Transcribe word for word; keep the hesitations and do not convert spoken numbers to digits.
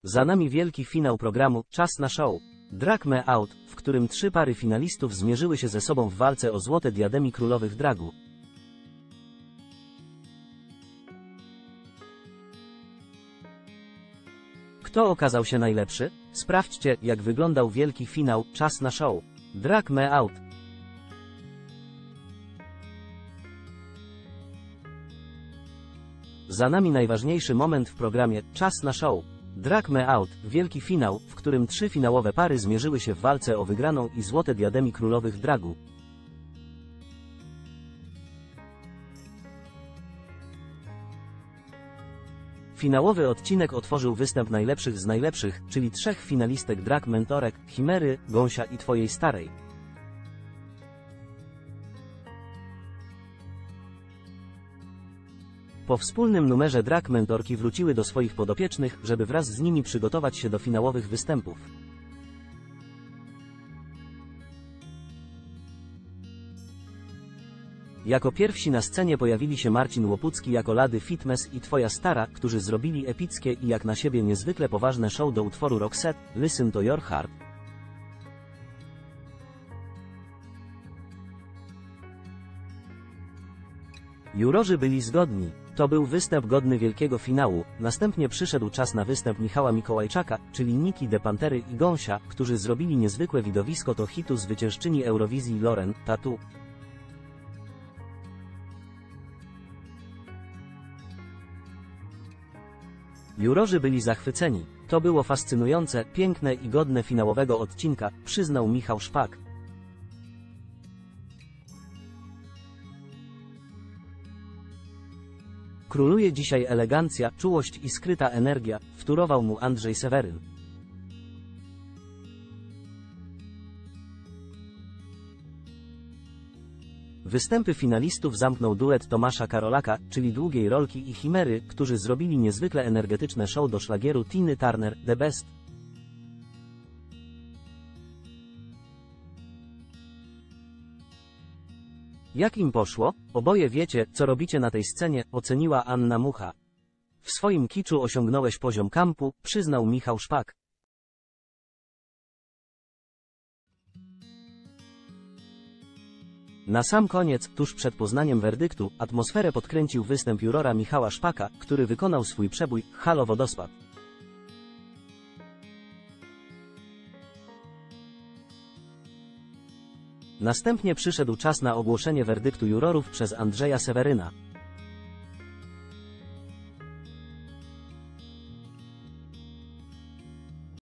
Za nami wielki finał programu Czas na show. Drag Me Out, w którym trzy pary finalistów zmierzyły się ze sobą w walce o złote diademy królowych dragu. Kto okazał się najlepszy? Sprawdźcie, jak wyglądał wielki finał Czas na show. Drag Me Out. Za nami najważniejszy moment w programie Czas na show. Drag Me Out, wielki finał, w którym trzy finałowe pary zmierzyły się w walce o wygraną i złote diademy królowych dragu. Finałowy odcinek otworzył występ najlepszych z najlepszych, czyli trzech finalistek drag mentorek, Chimery, Gąsia i Twojej starej. Po wspólnym numerze drag mentorki wróciły do swoich podopiecznych, żeby wraz z nimi przygotować się do finałowych występów. Jako pierwsi na scenie pojawili się Marcin Łopucki jako Lady Fitmess i Twoja stara, którzy zrobili epickie i jak na siebie niezwykle poważne show do utworu Roxette, Listen to Your Heart. Jurorzy byli zgodni. To był występ godny wielkiego finału. Następnie przyszedł czas na występ Michała Mikołajczaka, czyli Niki de Pantery i Gąsia, którzy zrobili niezwykłe widowisko do hitu zwyciężczyni Eurowizji Lauren Tattoo. Jurorzy byli zachwyceni. To było fascynujące, piękne i godne finałowego odcinka, przyznał Michał Szpak. Króluje dzisiaj elegancja, czułość i skryta energia, wtórował mu Andrzej Seweryn. Występy finalistów zamknął duet Tomasza Karolaka, czyli Długiej Rolki i Chimery, którzy zrobili niezwykle energetyczne show do szlagieru Tiny Turner, The Best. Jak im poszło? Oboje wiecie, co robicie na tej scenie, oceniła Anna Mucha. W swoim kiczu osiągnąłeś poziom kampu, przyznał Michał Szpak. Na sam koniec, tuż przed poznaniem werdyktu, atmosferę podkręcił występ jurora Michała Szpaka, który wykonał swój przebój Halo Wodospad. Następnie przyszedł czas na ogłoszenie werdyktu jurorów przez Andrzeja Seweryna.